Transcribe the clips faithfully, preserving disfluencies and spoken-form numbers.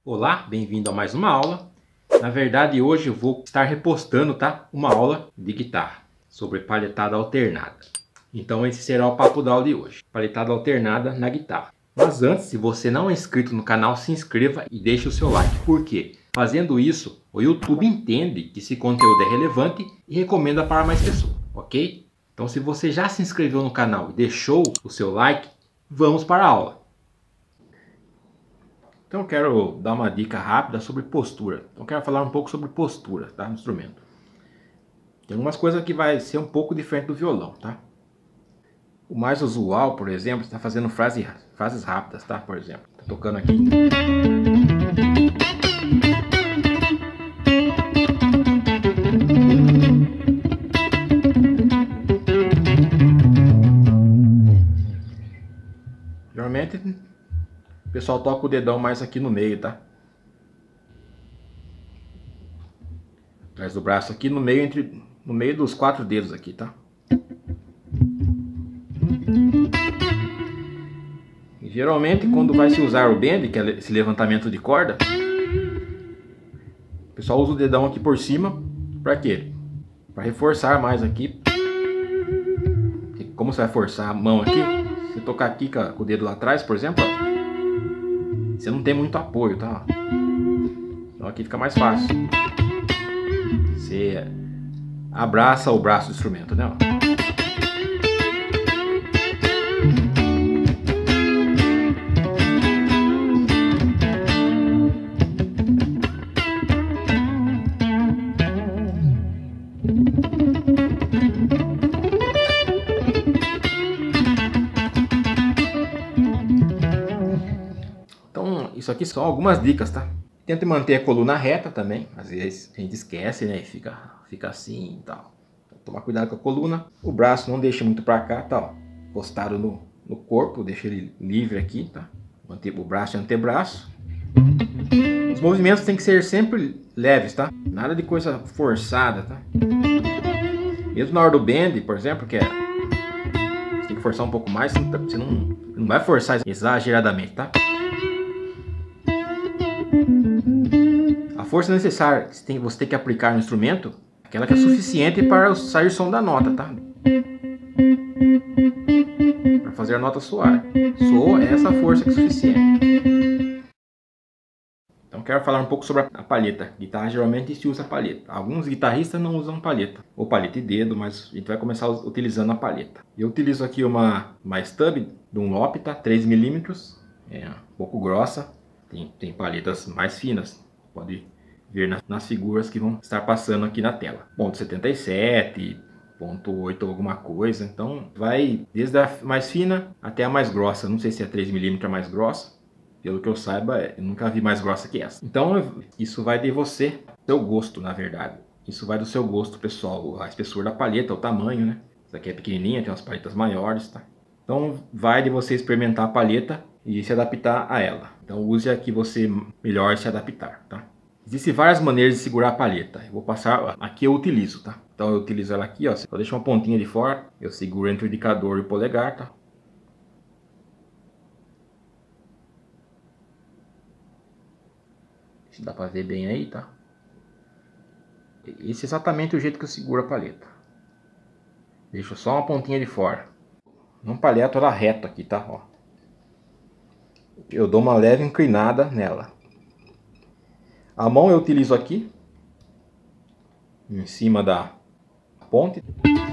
Olá, bem-vindo a mais uma aula. Na verdade, hoje eu vou estar repostando, tá? Uma aula de guitarra sobre palhetada alternada. Então esse será o papo da aula de hoje, palhetada alternada na guitarra. Mas antes, se você não é inscrito no canal, se inscreva e deixe o seu like. Por quê? Fazendo isso, o YouTube entende que esse conteúdo é relevante e recomenda para mais pessoas, ok? Então se você já se inscreveu no canal e deixou o seu like, vamos para a aula. Então eu quero dar uma dica rápida sobre postura. Então eu quero falar um pouco sobre postura, tá, no instrumento. Tem algumas coisas que vai ser um pouco diferente do violão, tá? O mais usual, por exemplo, está fazendo frase, frases rápidas, tá? Por exemplo, tá tocando aqui. Geralmente o pessoal toca o dedão mais aqui no meio, tá? Atrás do braço aqui, no meio, entre, no meio dos quatro dedos aqui, tá? E geralmente quando vai se usar o bend, que é esse levantamento de corda, o pessoal usa o dedão aqui por cima, pra quê? Pra reforçar mais aqui. E como você vai forçar a mão aqui, se você tocar aqui com o dedo lá atrás, por exemplo, ó, você não tem muito apoio, tá? Então aqui fica mais fácil. Você abraça o braço do instrumento, né? Então, isso aqui são algumas dicas, tá? Tente manter a coluna reta também. Às vezes a gente esquece, né? E fica, fica assim e tal. Então, tomar cuidado com a coluna. O braço não deixa muito pra cá, tá? Ó, postado no, no corpo. Deixa ele livre aqui, tá? Manter o braço e o antebraço. Os movimentos tem que ser sempre leves, tá? Nada de coisa forçada, tá? Mesmo na hora do bend, por exemplo, que é... você tem que forçar um pouco mais. Você não, não vai forçar exageradamente, tá? A força necessária que você tem, você tem que aplicar no instrumento, aquela que é suficiente para sair o som da nota, tá? Para fazer a nota soar. Soa essa força que é suficiente. Então quero falar um pouco sobre a palheta. Guitarra geralmente se usa palheta. Alguns guitarristas não usam palheta, ou palheta e dedo, mas a gente vai começar utilizando a palheta. Eu utilizo aqui uma, uma stub Dunlop, tá? três milímetros, é um pouco grossa. Tem, tem palhetas mais finas, pode ver nas, nas figuras que vão estar passando aqui na tela. Ponto setenta e sete, ponto oito alguma coisa, então vai desde a mais fina até a mais grossa. Não sei se é três milímetros a mais grossa, pelo que eu saiba, eu nunca vi mais grossa que essa. Então isso vai de você, seu gosto, na verdade. Isso vai do seu gosto pessoal, a espessura da palheta, o tamanho, né? Essa aqui é pequenininha, tem umas palhetas maiores, tá? Então vai de você experimentar a palheta e se adaptar a ela. Então use a que você melhor se adaptar, tá? Existem várias maneiras de segurar a palheta. Eu vou passar, aqui eu utilizo, tá? Então eu utilizo ela aqui, ó. Eu deixo uma pontinha de fora, eu seguro entre o indicador e o polegar, tá? Se dá pra ver bem aí, tá? Esse é exatamente o jeito que eu seguro a palheta. Deixo só uma pontinha de fora. Não palheto ela reto aqui, tá? Ó. Eu dou uma leve inclinada nela. A mão eu utilizo aqui, em cima da ponte.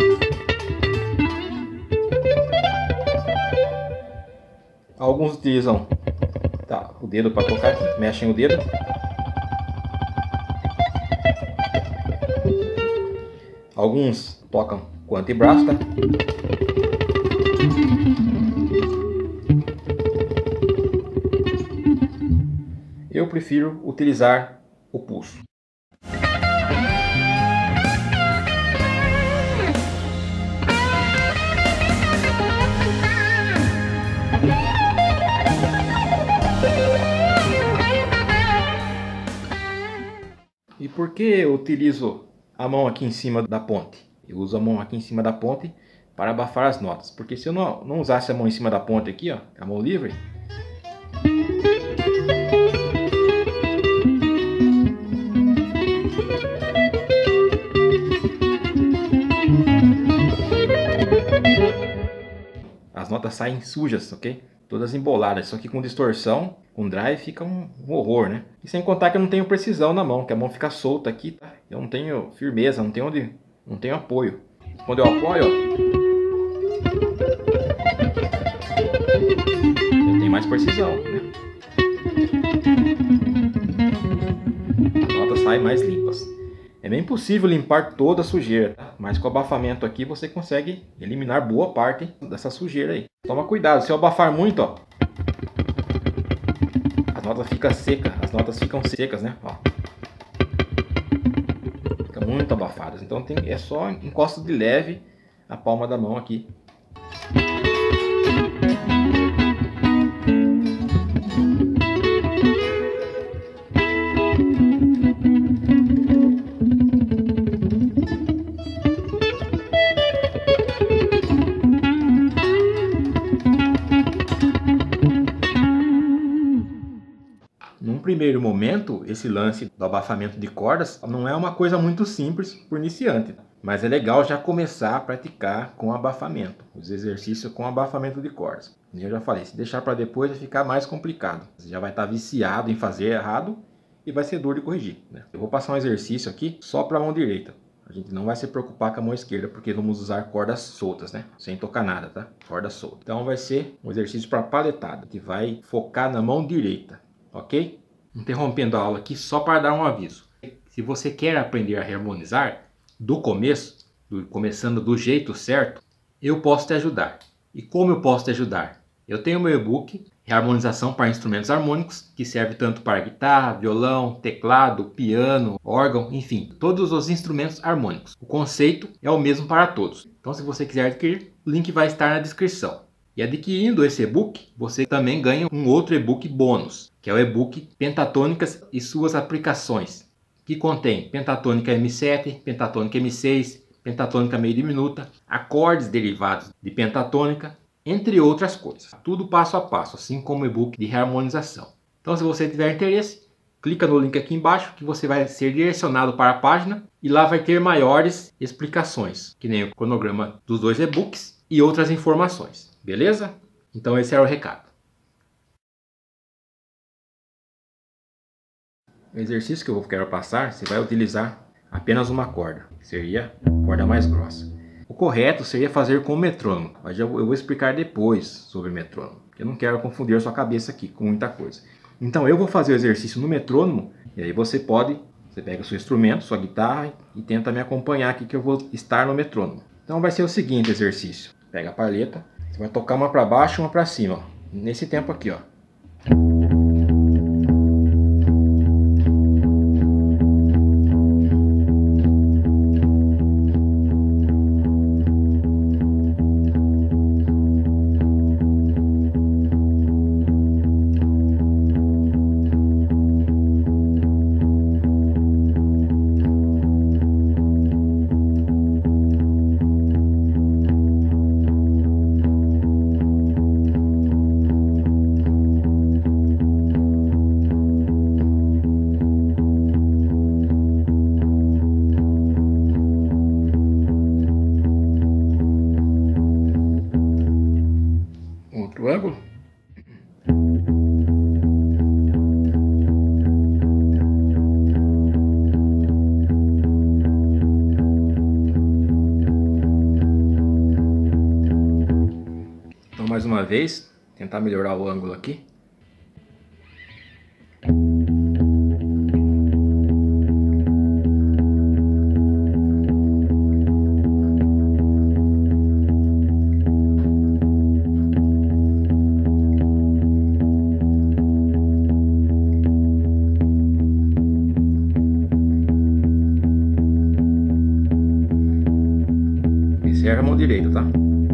Alguns utilizam, tá, o dedo para tocar aqui, mexem o dedo. Alguns tocam com o antebraço, tá? Eu prefiro utilizar o pulso. E por que eu utilizo a mão aqui em cima da ponte? Eu uso a mão aqui em cima da ponte para abafar as notas. Porque se eu não, não usasse a mão em cima da ponte aqui, ó, a mão livre, notas saem sujas, ok? Todas emboladas. Isso aqui com distorção, com drive, fica um, um horror, né? E sem contar que eu não tenho precisão na mão, que a mão fica solta aqui, tá? Eu não tenho firmeza, não tenho onde, não tenho apoio. Quando eu apoio, ó, eu tenho mais precisão, né? As notas saem mais limpas. É bem possível limpar toda a sujeira, tá? Mas com o abafamento aqui você consegue eliminar boa parte dessa sujeira aí. Toma cuidado, se eu abafar muito, ó, as notas ficam secas, as notas ficam secas, né? Ó. Fica muito abafadas, então tem, é só encosto de leve a palma da mão aqui. Num primeiro momento, esse lance do abafamento de cordas não é uma coisa muito simples para o iniciante, mas é legal já começar a praticar com abafamento, os exercícios com abafamento de cordas. Eu já falei, se deixar para depois vai ficar mais complicado, você já vai estar viciado em fazer errado e vai ser duro de corrigir, né? Eu vou passar um exercício aqui só para a mão direita. A gente não vai se preocupar com a mão esquerda, porque vamos usar cordas soltas, né? Sem tocar nada, tá? Corda solta. Então vai ser um exercício para paletada, que vai focar na mão direita, ok? Interrompendo a aula aqui só para dar um aviso. Se você quer aprender a harmonizar do começo, do, começando do jeito certo, eu posso te ajudar. E como eu posso te ajudar? Eu tenho meu e-book, Harmonização para Instrumentos Harmônicos, que serve tanto para guitarra, violão, teclado, piano, órgão, enfim, todos os instrumentos harmônicos. O conceito é o mesmo para todos. Então, se você quiser adquirir, o link vai estar na descrição. E adquirindo esse e-book, você também ganha um outro e-book bônus, que é o e-book Pentatônicas e suas aplicações, que contém pentatônica M sete, pentatônica M seis, pentatônica meio diminuta, acordes derivados de pentatônica, entre outras coisas. Tudo passo a passo, assim como o e-book de harmonização. Então, se você tiver interesse, clica no link aqui embaixo que você vai ser direcionado para a página e lá vai ter maiores explicações, que nem o cronograma dos dois e-books e outras informações. Beleza? Então esse era o recado. O exercício que eu quero passar, você vai utilizar apenas uma corda, que seria a corda mais grossa. O correto seria fazer com o metrônomo, mas eu vou explicar depois sobre o metrônomo. Eu não quero confundir a sua cabeça aqui com muita coisa. Então eu vou fazer o exercício no metrônomo, e aí você pode, você pega o seu instrumento, sua guitarra, e tenta me acompanhar aqui que eu vou estar no metrônomo. Então vai ser o seguinte exercício. Pega a palheta, você vai tocar uma para baixo e uma para cima, ó. Nesse tempo aqui, ó. Outro ângulo. Então, mais uma vez, tentar melhorar o ângulo aqui. Encerra a mão direita, tá?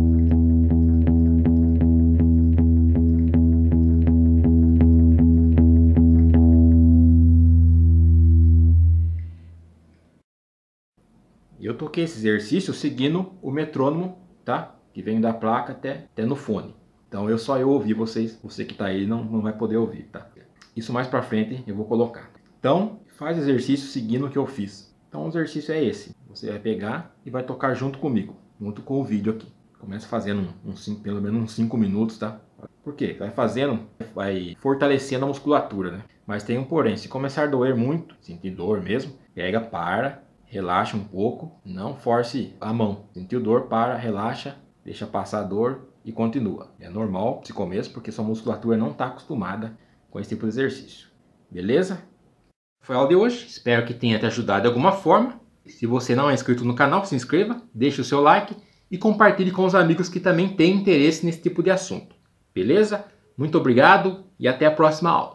Eu toquei esse exercício seguindo o metrônomo, tá? Que vem da placa até, até no fone. Então eu só eu ouvi vocês, você que tá aí não, não vai poder ouvir, tá? Isso mais pra frente eu vou colocar. Então faz exercício seguindo o que eu fiz. Então o exercício é esse. Você vai pegar e vai tocar junto comigo, junto com o vídeo aqui. Começa fazendo uns cinco, pelo menos uns cinco minutos, tá? Por quê? Vai fazendo, vai fortalecendo a musculatura, né? Mas tem um porém, se começar a doer muito, sentir dor mesmo, pega, para, relaxa um pouco, não force a mão. Sentiu dor, para, relaxa, deixa passar a dor e continua. É normal esse começo, porque sua musculatura não está acostumada com esse tipo de exercício. Beleza? Foi a aula de hoje, espero que tenha te ajudado de alguma forma. Se você não é inscrito no canal, se inscreva, deixe o seu like e compartilhe com os amigos que também têm interesse nesse tipo de assunto. Beleza? Muito obrigado e até a próxima aula.